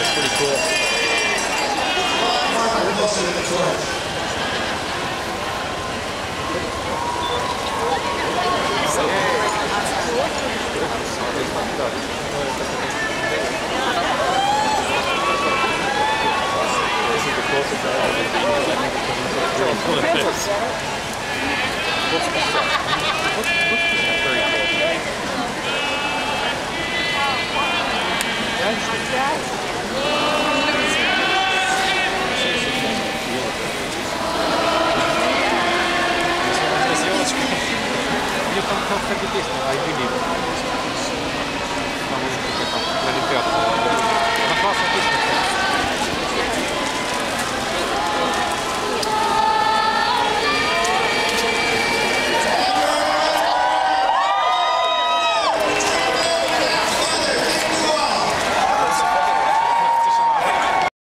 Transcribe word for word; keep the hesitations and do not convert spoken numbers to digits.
It's pretty cool. This is the closest I've ever been to it. Looks very cool. You can perfectly taste it, I believe.